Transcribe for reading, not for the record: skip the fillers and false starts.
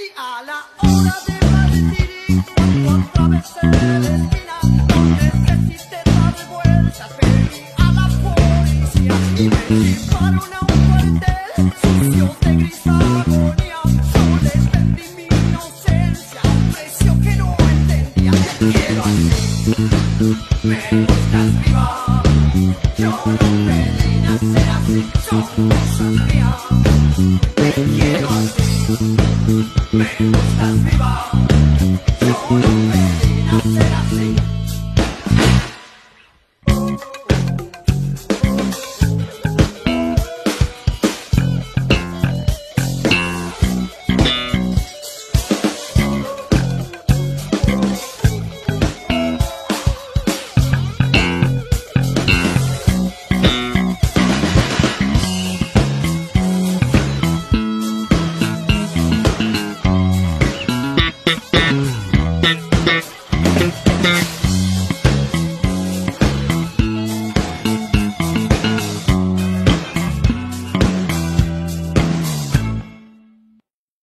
A la hora de partir y cuando atravesé la esquina donde existe dar vueltas, pedí a la policía y me llevaron a un cuartel sucio de gris agonía. Yo les vendí mi inocencia a un precio que no entendía. Te quiero así, me gustas viva. Yo no pedí nacer así, son cosas mías. Te quiero así, me gustas viva. Yo no pedí nacer así.